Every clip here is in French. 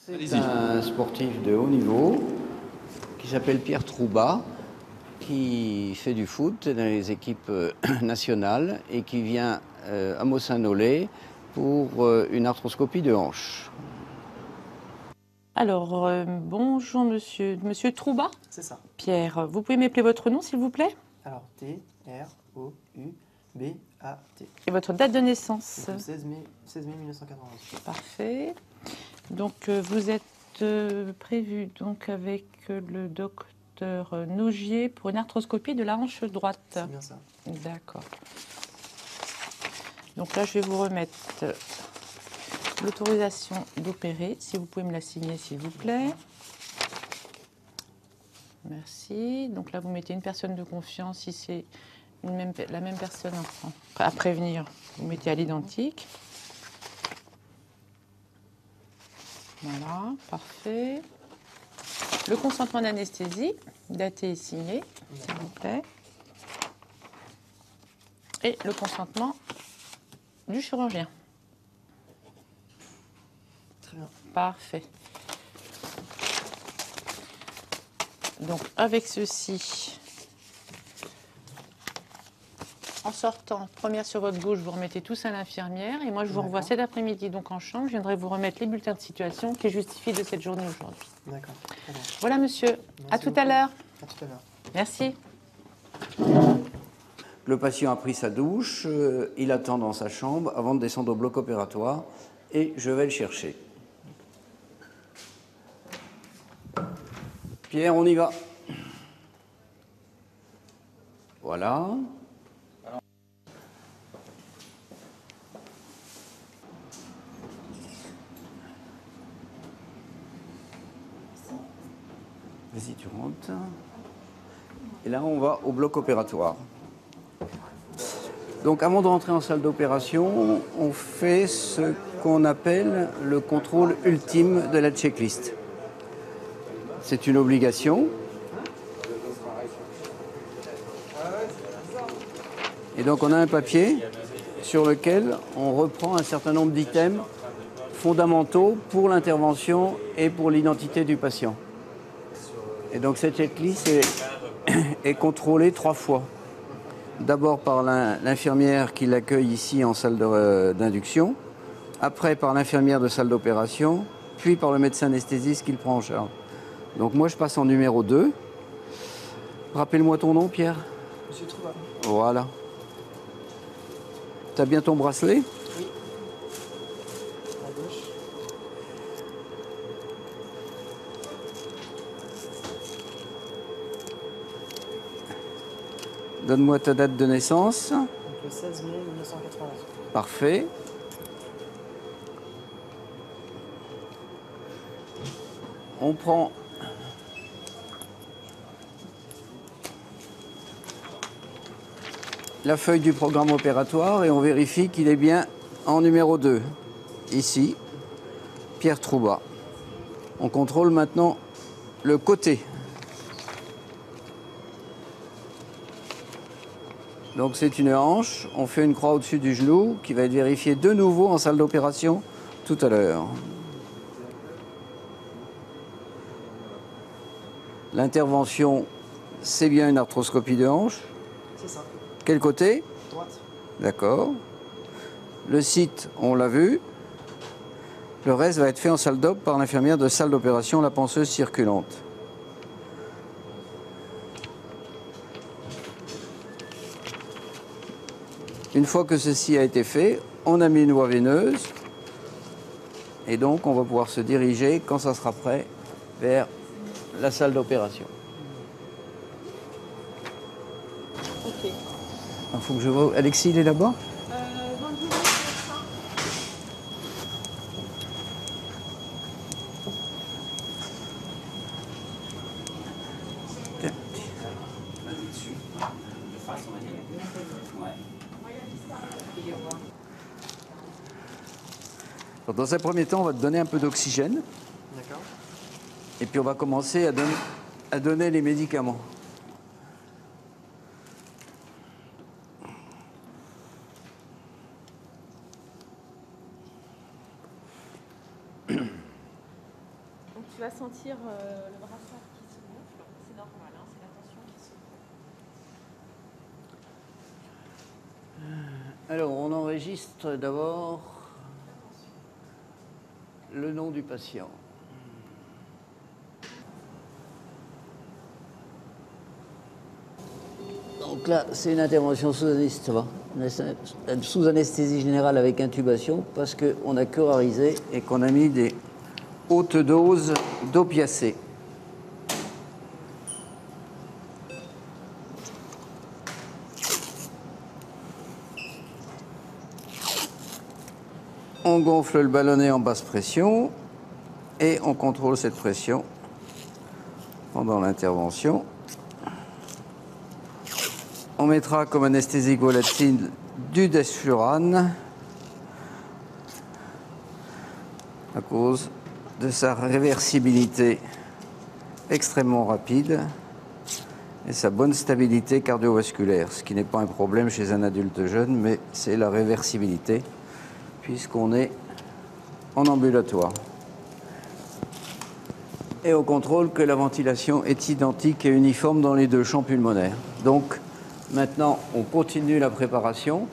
C'est un sportif de haut niveau qui s'appelle Pierre Troubat, qui fait du foot dans les équipes nationales et qui vient à Mossin-Nolay pour une arthroscopie de hanche. Alors, bonjour monsieur. Monsieur Troubat? C'est ça. Pierre, vous pouvez m'appeler votre nom s'il vous plaît? Alors, T-R-O-U-B-A-T. Et votre date de naissance? Le 16 mai 1991. Parfait. Donc, vous êtes prévu donc avec le docteur Nogier pour une arthroscopie de la hanche droite. C'est bien ça. D'accord. Donc là, je vais vous remettre l'autorisation d'opérer. Si vous pouvez me la signer, s'il vous plaît. Merci. Donc là, vous mettez une personne de confiance. Si c'est la même personne à prévenir, vous mettez à l'identique. Voilà, parfait. Le consentement d'anesthésie, daté et signé, s'il vous plaît. Et le consentement du chirurgien. Très bien. Parfait. Donc, avec ceci, en sortant, première sur votre gauche, vous remettez tous à l'infirmière. Et moi, je vous revois cet après-midi donc en chambre. Je viendrai vous remettre les bulletins de situation qui justifient de cette journée aujourd'hui. D'accord. Très bien. Voilà, monsieur. Merci À tout beaucoup. à l'heure. À tout à l'heure. Merci. Le patient a pris sa douche, il attend dans sa chambre avant de descendre au bloc opératoire et je vais le chercher. Pierre, on y va. Voilà. Vas-y, tu rentres. Et là, on va au bloc opératoire. Donc, avant de rentrer en salle d'opération, on fait ce qu'on appelle le contrôle ultime de la checklist. C'est une obligation. Et donc, on a un papier sur lequel on reprend un certain nombre d'items fondamentaux pour l'intervention et pour l'identité du patient. Et donc, cette checklist est contrôlée 3 fois. D'abord par l'infirmière qui l'accueille ici en salle d'induction, après par l'infirmière de salle d'opération, puis par le médecin anesthésiste qui le prend en charge. Donc moi je passe en numéro 2. Rappelle-moi ton nom, Pierre. Monsieur Trouba. Voilà. T'as bien ton bracelet? Oui. À gauche. Donne-moi ta date de naissance. Donc le 16 mai 1991. Parfait. On prend la feuille du programme opératoire et on vérifie qu'il est bien en numéro 2. Ici, Pierre Troubat. On contrôle maintenant le côté. Donc c'est une hanche, on fait une croix au-dessus du genou qui va être vérifiée de nouveau en salle d'opération tout à l'heure. L'intervention, c'est bien une arthroscopie de hanche. C'est ça. Quel côté? Droite. D'accord. Le site, on l'a vu. Le reste va être fait en salle d'op par l'infirmière de salle d'opération, la penseuse circulante. Une fois que ceci a été fait, on a mis une voie veineuse. Et donc, on va pouvoir se diriger, quand ça sera prêt, vers la salle d'opération. Ok. Il faut que je vois. Alexis, il est là-bas? Dans un premier temps, on va te donner un peu d'oxygène. D'accord. Et puis on va commencer à donner les médicaments. tu vas sentir le brassard qui se gonfle. C'est normal, hein, c'est la tension qui se gonfle. Alors, on enregistre d'abord le nom du patient. Donc là, c'est une intervention sous anesthésie, ça va. Sous anesthésie générale avec intubation parce qu'on a curarisé et qu'on a mis des hautes doses d'opiacés. On gonfle le ballonnet en basse pression et on contrôle cette pression pendant l'intervention. On mettra comme anesthésique volatile du desflurane à cause de sa réversibilité extrêmement rapide et sa bonne stabilité cardiovasculaire, ce qui n'est pas un problème chez un adulte jeune, mais c'est la réversibilité puisqu'on est en ambulatoire. Et on contrôle que la ventilation est identique et uniforme dans les deux champs pulmonaires. Donc, maintenant, on continue la préparation.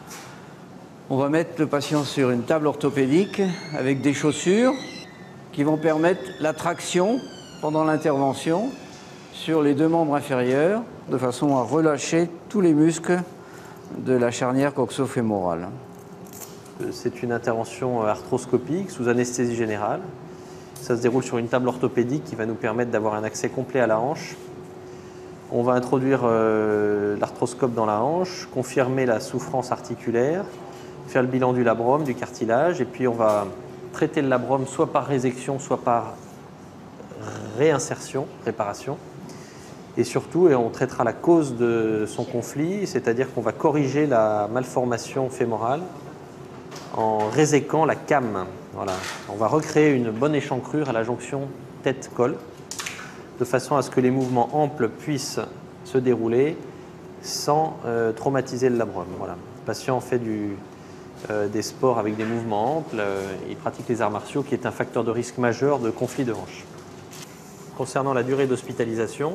On va mettre le patient sur une table orthopédique avec des chaussures qui vont permettre la traction pendant l'intervention sur les deux membres inférieurs de façon à relâcher tous les muscles de la charnière coxo-fémorale. C'est une intervention arthroscopique sous anesthésie générale. Ça se déroule sur une table orthopédique qui va nous permettre d'avoir un accès complet à la hanche. On va introduire l'arthroscope dans la hanche, confirmer la souffrance articulaire, faire le bilan du labrum, du cartilage, et puis on va traiter le labrum soit par résection, soit par réinsertion, réparation. Et surtout, on traitera la cause de son conflit, c'est-à-dire qu'on va corriger la malformation fémorale en réséquant la came. Voilà. On va recréer une bonne échancrure à la jonction tête-col, de façon à ce que les mouvements amples puissent se dérouler sans traumatiser le labrum. Voilà. Le patient fait des sports avec des mouvements amples, il pratique les arts martiaux, qui est un facteur de risque majeur de conflit de hanche. Concernant la durée d'hospitalisation,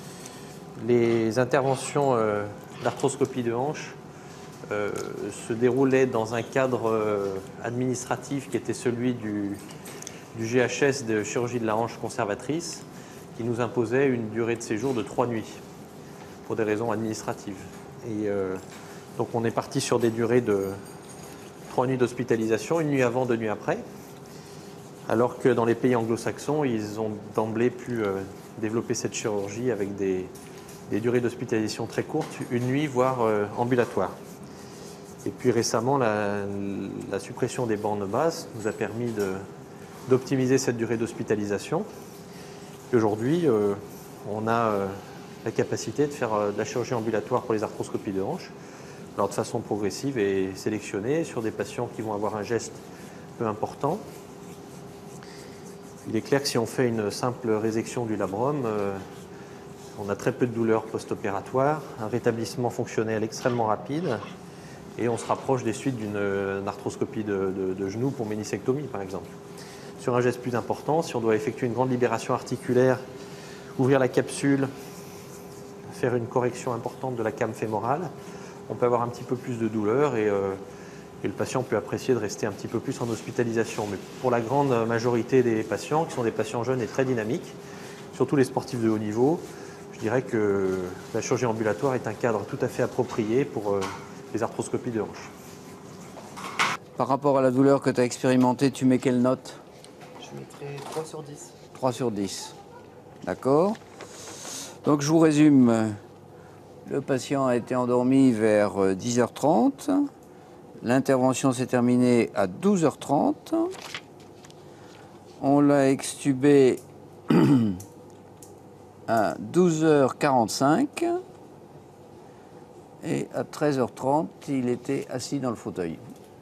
les interventions d'arthroscopie de hanche se déroulaient dans un cadre administratif qui était celui du GHS de chirurgie de la hanche conservatrice, qui nous imposait une durée de séjour de 3 nuits pour des raisons administratives. Et donc on est parti sur des durées de 3 nuits d'hospitalisation, 1 nuit avant, 2 nuits après, alors que dans les pays anglo-saxons, ils ont d'emblée pu développer cette chirurgie avec des durées d'hospitalisation très courtes, 1 nuit, voire ambulatoire. Et puis récemment, la suppression des bornes basses nous a permis d'optimiser cette durée d'hospitalisation. Aujourd'hui, on a la capacité de faire de la chirurgie ambulatoire pour les arthroscopies de hanche, alors de façon progressive et sélectionnée sur des patients qui vont avoir un geste peu important. Il est clair que si on fait une simple résection du labrum, on a très peu de douleurs post-opératoires, un rétablissement fonctionnel extrêmement rapide, et on se rapproche des suites d'une arthroscopie de genou pour ménisectomie, par exemple. Sur un geste plus important, si on doit effectuer une grande libération articulaire, ouvrir la capsule, faire une correction importante de la came fémorale, on peut avoir un petit peu plus de douleur et le patient peut apprécier de rester un petit peu plus en hospitalisation. Mais pour la grande majorité des patients, qui sont des patients jeunes et très dynamiques, surtout les sportifs de haut niveau, je dirais que la chirurgie ambulatoire est un cadre tout à fait approprié pour les arthroscopies de hanche. Par rapport à la douleur que tu as expérimentée, tu mets quelle note? Je mettrai 3 sur 10. 3 sur 10. D'accord. Donc je vous résume. Le patient a été endormi vers 10h30. L'intervention s'est terminée à 12h30. On l'a extubé à 12h45. Et à 13h30, il était assis dans le fauteuil.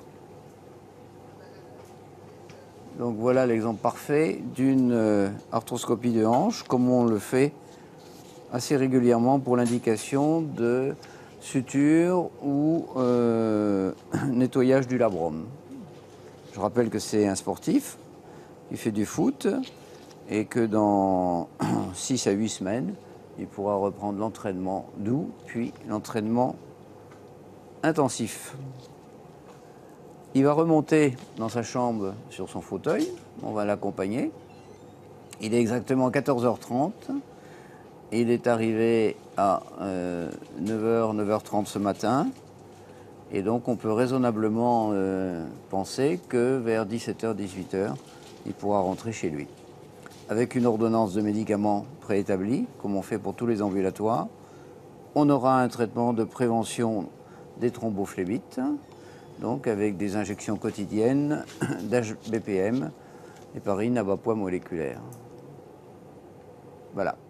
Donc voilà l'exemple parfait d'une arthroscopie de hanche, comme on le fait assez régulièrement pour l'indication de suture ou nettoyage du labrum. Je rappelle que c'est un sportif qui fait du foot et que dans 6 à 8 semaines, il pourra reprendre l'entraînement doux, puis l'entraînement intensif. Il va remonter dans sa chambre sur son fauteuil, on va l'accompagner. Il est exactement 14h30, il est arrivé à 9h, 9h30 ce matin, et donc on peut raisonnablement penser que vers 17h, 18h, il pourra rentrer chez lui. Avec une ordonnance de médicaments préétablie, comme on fait pour tous les ambulatoires, on aura un traitement de prévention des thrombophlébite, donc avec des injections quotidiennes d'HBPM, héparine à bas poids moléculaire. Voilà.